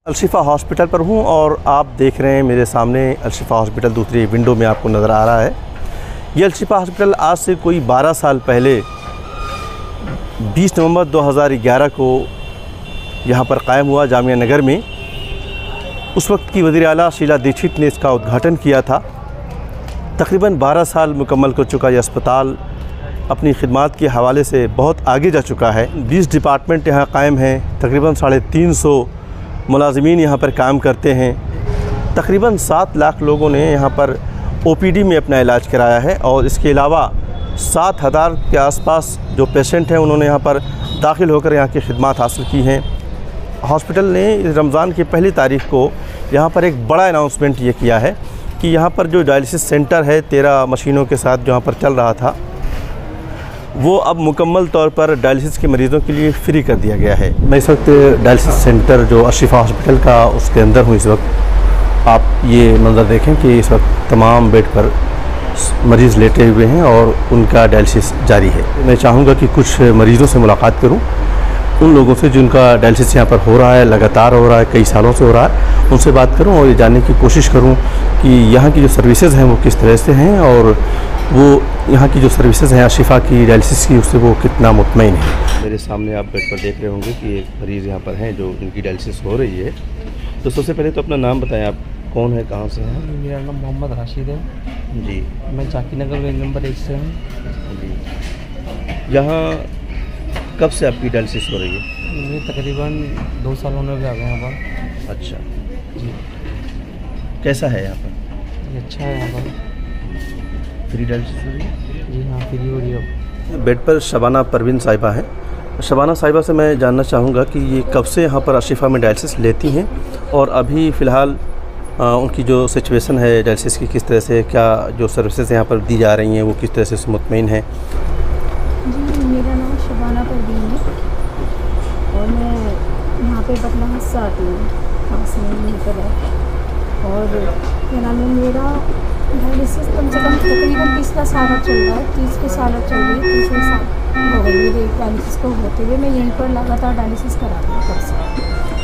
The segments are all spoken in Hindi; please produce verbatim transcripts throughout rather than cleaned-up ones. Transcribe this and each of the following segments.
अलशिफा हॉस्पिटल पर हूँ और आप देख रहे हैं मेरे सामने अलशिफा हॉस्पिटल दूसरी विंडो में आपको नज़र आ रहा है। ये अलशिफा हॉस्पिटल आज से कोई बारह साल पहले बीस नवंबर दो हज़ार ग्यारह को यहाँ पर कायम हुआ जामिया नगर में। उस वक्त की वज़ीर आला शीला दीक्षित ने इसका उद्घाटन किया था। तकरीबन बारह साल मुकम्मल हो चुका ये अस्पताल अपनी खिदमात के हवाले से बहुत आगे जा चुका है। बीस डिपार्टमेंट यहाँ कायम हैं। तकरीबन साढ़े तीन सौ मुलाजिमीन यहाँ पर काम करते हैं। तकरीबन सात लाख लोगों ने यहाँ पर ओपीडी में अपना इलाज कराया है और इसके अलावा सात हज़ार के आसपास जो पेशेंट हैं उन्होंने यहाँ पर दाखिल होकर यहाँ की खिदमात हासिल की हैं। हॉस्पिटल ने रमज़ान की पहली तारीख़ को यहाँ पर एक बड़ा अनाउंसमेंट ये किया है कि यहाँ पर जो डायलिसिस सेंटर है तेरह मशीनों के साथ जो यहाँ पर चल रहा था वो अब मुकम्मल तौर पर डायलिसिस के मरीज़ों के लिए फ्री कर दिया गया है। मैं इस वक्त डायलिसिस सेंटर जो अलशिफा हॉस्पिटल का उसके अंदर हूँ। इस वक्त आप ये मंज़र देखें कि इस वक्त तमाम बेड पर मरीज़ लेटे हुए हैं और उनका डायलिसिस जारी है। मैं चाहूँगा कि कुछ मरीज़ों से मुलाकात करूँ, उन लोगों से जिनका डायलिसिस यहाँ पर हो रहा है, लगातार हो रहा है, कई सालों से हो रहा है, उनसे बात करूं और ये जानने की कोशिश करूं कि यहाँ की जो सर्विसेज हैं वो किस तरह से हैं और वो यहाँ की जो सर्विसेज हैं अलशिफा की डायलिसिस की उससे वो कितना मुतमईन है। मेरे सामने आप बेड पर देख रहे होंगे कि एक मरीज़ यहाँ पर हैं जो जिनकी डायलिसिस हो रही है। तो सबसे पहले तो अपना नाम बताएँ, आप कौन है, कहाँ से हैं? मेरा नाम मोहम्मद राशिद है जी। मैं चाकी नगर रेंज नंबर एक से हूँ जी। यहाँ कब से आपकी डायलिसिस हो रही है? ये तकरीबन दो साल होने लगे यहाँ पर। अच्छा जी। कैसा है यहाँ पर? ये अच्छा है यहाँ पर। फ्री डायलिसिस हो रही है? जी हाँ, फ्री हो रही है। बेड पर शबाना परवीन साहिबा है। शबाना साहिबा से मैं जानना चाहूँगा कि ये कब से यहाँ पर अलशिफा में डायलिसिस लेती हैं और अभी फ़िलहाल उनकी जो सिचुएशन है डायलिसिस की किस तरह से, क्या जो सर्विसेज यहाँ पर दी जा रही हैं वो किस तरह से मुतमईन है? जी, मेरा नाम शबाना परवीन है और मैं यहाँ पे बटला से आती हूँ, पास में यहीं पर है। और क्या नाम है, मेरा डायलिसिस कम से कम तकरीबन तीसरा साल चल रहा है, तीसरे साल चल रही है, तीसरे साल हो गई मेरे डायलिसिस को होते हुए। मैं यहीं पर लगातार डायलिसिस करा रही हूँ कब से,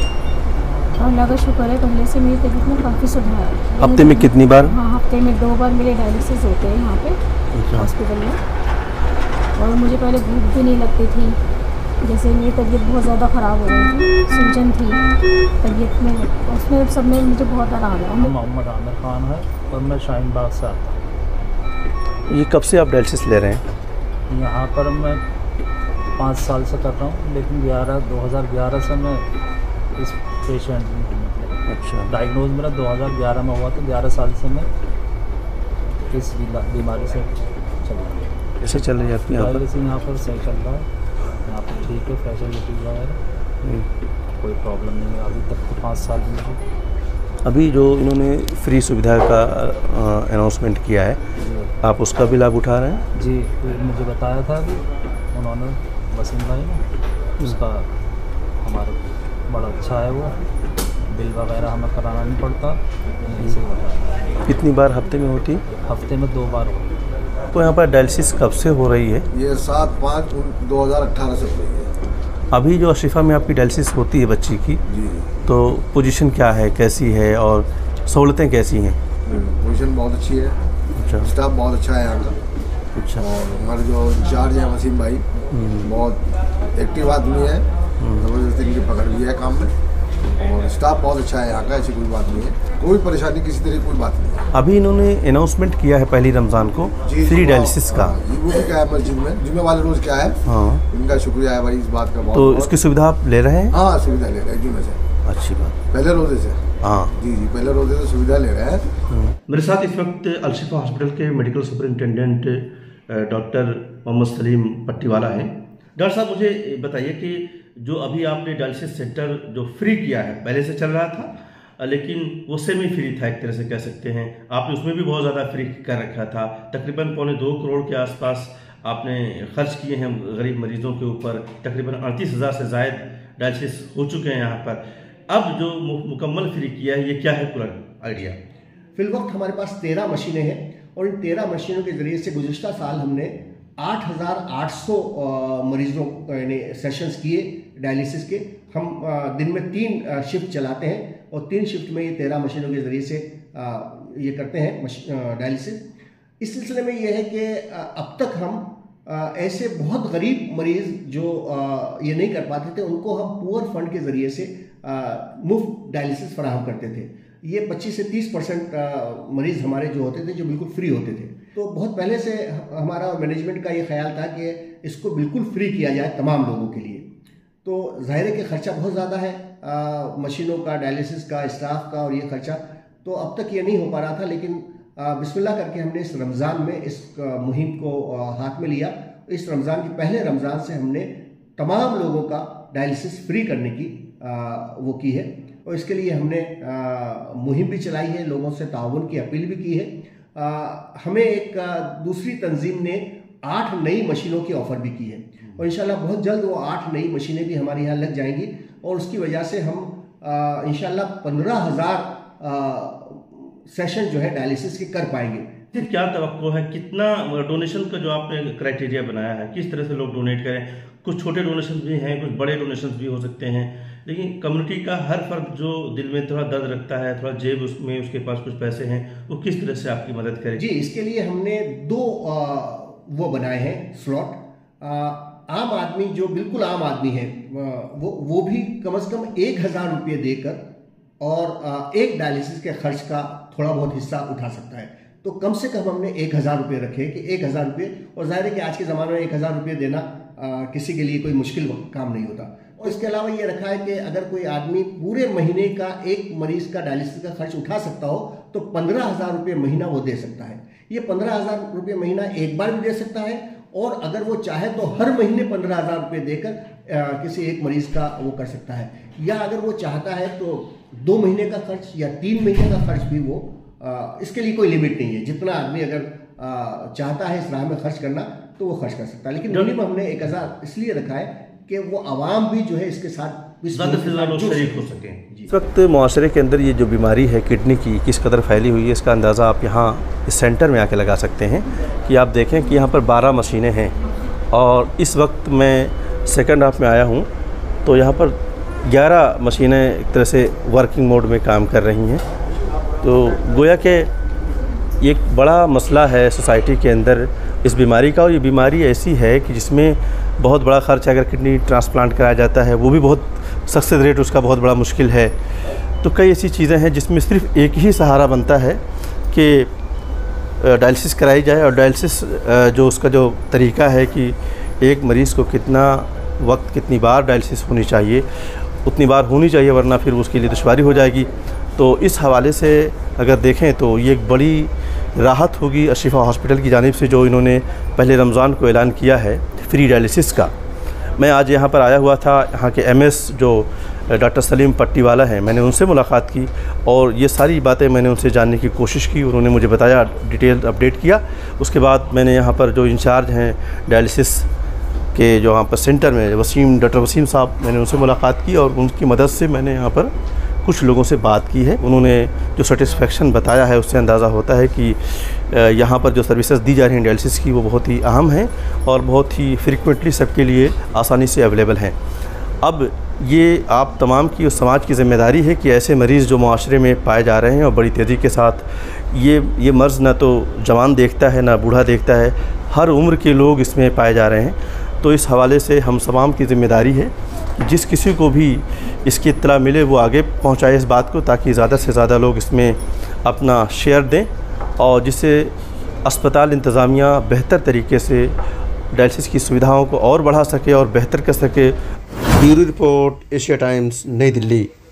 और अल्लाह का शुक्र है पहले से मेरी तबीयत में काफ़ी सुधार है। हफ्ते में कितनी बार? हाँ, हफ्ते में दो बार मेरे डायलिसिस होते हैं यहाँ पे हॉस्पिटल में। और मुझे पहले भूख भी नहीं लगती थी, जैसे मेरी तबीयत बहुत ज़्यादा ख़राब हो गई थी, सूजन थी तबीयत में, उसमें सब में मुझे बहुत आराम है। मोहम्मद आमिर खान है और मैं शाहीन बाग से आता हूँ। ये कब से आप डायलिसिस ले रहे हैं? यहाँ पर मैं पाँच साल से कर रहा हूँ, लेकिन ग्यारह दो हज़ार ग्यारह से मैं इस पेशेंट अच्छा डायग्नोज मेरा दो हज़ार ग्यारह में हुआ, तो ग्यारह साल से मैं इस बीमारी से चल रहा हूँ। कैसे चल रही है आपकी यहाँ पर? से यहाँ पर सही चल रहा है, यहाँ पर ठीक है, फैसिलिटी वगैरह कोई प्रॉब्लम नहीं है अभी तक तो पाँच साल में है। अभी जो इन्होंने फ्री सुविधा का अनाउंसमेंट किया है, आप उसका भी लाभ उठा रहे हैं? जी, तो मुझे बताया था कि उन्होंने वसीम भाई ने, उसका हमारा बड़ा अच्छा है, वो बिल वगैरह हमें कराना नहीं पड़ता, ऐसे ही बताया। कितनी बार हफ्ते में होती? हफ्ते में दो बार होती। तो यहाँ पर डायलिसिस कब से हो रही है? ये सात पाँच दो हज़ार अठारह से हो रही है। अभी जो अलशिफा में आपकी डायलिसिस होती है बच्ची की, जी, तो पोजीशन क्या है, कैसी है और सहूलतें कैसी हैं? पोजीशन बहुत अच्छी है। अच्छा, स्टाफ बहुत अच्छा है यहाँ का। अच्छा। और हमारे जो इंचार्ज हैं वसीम भाई, बहुत एक्टिव आदमी है, ज़बरदस्ती इनकी पकड़ भी है काम में, और स्टाफ बहुत अच्छा है यहाँ का, ऐसी कोई बात नहीं है, कोई परेशानी किसी तरह की कोई बात नहीं है। अभी इन्होंने अनाउंसमेंट किया है पहली रमज़ान को फ्री डायलिसिस का। जी, वो भी क्या है मस्जिद में जुम्मे वाले रोज़ क्या है, हाँ, इनका शुक्रिया है भाई इस बात का बहुत। तो इसकी सुविधा आप ले रहे हैं? हाँ, सुविधा ले रहे हैं जुम्मे से। अच्छी बात। पहले रोज़े से? हाँ जी जी, पहले रोज़े से सुविधा ले रहे हैं। मेरे साथ इस वक्त अलशिफा हॉस्पिटल के medical superintendent doctor Mohammed Salim Pattiwala हैं। डॉक्टर साहब, मुझे बताइए कि जो अभी आपने डायलिसिस सेंटर जो फ्री किया है, पहले से चल रहा था लेकिन वो सेमी फ्री था एक तरह से कह सकते हैं, आपने उसमें भी बहुत ज़्यादा फ्री कर रखा था, तकरीबन पौने दो करोड़ के आसपास आपने खर्च किए हैं गरीब मरीजों के ऊपर, तकरीबन अड़तीस हज़ार से ज़ायद डायलिसिस हो चुके हैं यहाँ पर। अब जो मुकम्मल फ्री किया है, ये क्या है पूरा आइडिया? फिलवक्त हमारे पास तेरह मशीनें हैं और इन तेरह मशीनों के ज़रिए से गुज़िश्ता साल हमने आठ हज़ार आठ सौ मरीज़ों यानी सेशंस किए डायलिसिस के। हम आ, दिन में तीन आ, शिफ्ट चलाते हैं और तीन शिफ्ट में ये तेरह मशीनों के ज़रिए से आ, ये करते हैं डायलिसिस। इस सिलसिले में ये है कि आ, अब तक हम आ, ऐसे बहुत गरीब मरीज़ जो आ, ये नहीं कर पाते थे उनको हम पुअर फंड के ज़रिए से मुफ्त डायलिसिस फराहम करते थे। ये पच्चीस से तीस परसेंट मरीज़ हमारे जो होते थे जो बिल्कुल फ्री होते थे। तो बहुत पहले से हमारा मैनेजमेंट का ये ख्याल था कि इसको बिल्कुल फ्री किया जाए तमाम लोगों के लिए। तो ज़ाहिर है कि ख़र्चा बहुत ज़्यादा है, आ, मशीनों का, डायलिसिस का, स्टाफ का और ये ख़र्चा, तो अब तक ये नहीं हो पा रहा था। लेकिन आ, बिस्मिल्लाह करके हमने इस रमज़ान में इस मुहिम को आ, हाथ में लिया। इस रमज़ान के पहले रमज़ान से हमने तमाम लोगों का डायलिसिस फ्री करने की आ, वो की है और इसके लिए हमने आ, मुहिम भी चलाई है, लोगों से ताउन की अपील भी की है। आ, हमें एक आ, दूसरी तंजीम ने आठ नई मशीनों की ऑफ़र भी की है और इंशाल्लाह बहुत जल्द वो आठ नई मशीनें भी हमारे यहाँ लग जाएंगी और उसकी वजह से हम आ, इंशाल्लाह पंद्रह हज़ार सेशन जो है डायलिसिस के कर पाएंगे। फिर क्या तवक्को है, कितना डोनेशन का जो आपने क्राइटेरिया बनाया है, किस तरह से लोग डोनेट करें? कुछ छोटे डोनेशन भी हैं, कुछ बड़े डोनेशन भी हो सकते हैं, लेकिन कम्युनिटी का हर फर्द जो दिल में थोड़ा दर्द रखता है, थोड़ा जेब उसमें उसके पास कुछ पैसे हैं, वो किस तरह से आपकी मदद करे? जी, इसके लिए हमने दो आ, वो बनाए हैं स्लॉट। आम आदमी जो बिल्कुल आम आदमी है वो वो भी कम से कम एक हज़ार रुपये देकर और आ, एक डायलिसिस के खर्च का थोड़ा बहुत हिस्सा उठा सकता है। तो कम से कम हमने एक हज़ार रुपये रखे कि एक हज़ार रुपये, और जाहिर है कि आज के ज़माने में एक हज़ार रुपये देना आ, किसी के लिए कोई मुश्किल काम नहीं होता। और इसके अलावा ये रखा है कि अगर कोई आदमी पूरे महीने का एक मरीज़ का डायलिसिस का खर्च उठा सकता हो तो पंद्रह हज़ार रुपये महीना वो दे सकता है। ये पंद्रह हज़ार रुपये महीना एक बार भी दे सकता है और अगर वो चाहे तो हर महीने पंद्रह हज़ार रुपये देकर किसी एक मरीज़ का वो कर सकता है, या अगर वो चाहता है तो दो महीने का खर्च या तीन महीने का खर्च भी वो आ, इसके लिए कोई लिमिट नहीं है। जितना आदमी अगर आ, चाहता है इस राह में खर्च करना तो वो खर्च कर सकता है। लेकिन मिनिमम हमने एक हज़ार इसलिए रखा है कि वो आवाम भी जो है इसके साथ ज़्यादा से ज़्यादा शरीक हो सकें। इस वक्त माशरे के अंदर ये जो बीमारी है किडनी की किस कदर फैली हुई है, इसका अंदाज़ा आप यहाँ इस सेंटर में आके लगा सकते हैं कि आप देखें कि यहाँ पर बारह मशीनें हैं और इस वक्त मैं सेकंड हाफ में आया हूँ तो यहाँ पर ग्यारह मशीनें एक तरह से वर्किंग मोड में काम कर रही हैं। तो गोया कि ये एक बड़ा मसला है सोसाइटी के अंदर इस बीमारी का, और ये बीमारी ऐसी है कि जिसमें बहुत बड़ा ख़र्च अगर किडनी ट्रांसप्लांट कराया जाता है वो भी बहुत सक्सेस रेट उसका बहुत बड़ा मुश्किल है। तो कई ऐसी चीज़ें हैं जिसमें सिर्फ एक ही सहारा बनता है कि डायलिसिस कराई जाए, और डायलिसिस जो उसका जो तरीका है कि एक मरीज़ को कितना वक्त कितनी बार डायलिसिस होनी चाहिए उतनी बार होनी चाहिए, वरना फिर उसके लिए दुश्वारी हो जाएगी। तो इस हवाले से अगर देखें तो ये एक बड़ी राहत होगी अशिफा हॉस्पिटल की जानिब से जो इन्होंने पहले रमज़ान को ऐलान किया है फ्री डायलिसिस का। मैं आज यहाँ पर आया हुआ था, यहाँ के एमएस जो डॉक्टर सलीम पट्टीवाला हैं, मैंने उनसे मुलाकात की और ये सारी बातें मैंने उनसे जानने की कोशिश की। उन्होंने मुझे बताया, डिटेल अपडेट किया। उसके बाद मैंने यहाँ पर जो इंचार्ज हैं डायलिसिस के जो यहाँ पर सेंटर में वसीम डॉक्टर वसीम साहब, मैंने उनसे मुलाकात की और उनकी मदद से मैंने यहाँ पर कुछ लोगों से बात की है। उन्होंने जो सेटिस्फेक्शन बताया है उससे अंदाज़ा होता है कि यहाँ पर जो सर्विसेज दी जा रही हैं डायलिसिस की वो बहुत ही अहम हैं और बहुत ही फ्रीक्वेंटली सबके लिए आसानी से अवेलेबल हैं। अब ये आप तमाम की उस समाज की ज़िम्मेदारी है कि ऐसे मरीज़ जो माशरे में पाए जा रहे हैं और बड़ी तेज़ी के साथ ये ये मर्ज़ ना तो जवान देखता है ना बूढ़ा देखता है, हर उम्र के लोग इसमें पाए जा रहे हैं। तो इस हवाले से हम तमाम की ज़िम्मेदारी है जिस किसी को भी इसकी इत्तला मिले वो आगे पहुंचाए इस बात को, ताकि ज़्यादा से ज़्यादा लोग इसमें अपना शेयर दें और जिससे अस्पताल इंतज़ामिया बेहतर तरीके से डायलिसिस की सुविधाओं को और बढ़ा सके और बेहतर कर सके। ब्यूरो रिपोर्ट, एशिया टाइम्स, नई दिल्ली।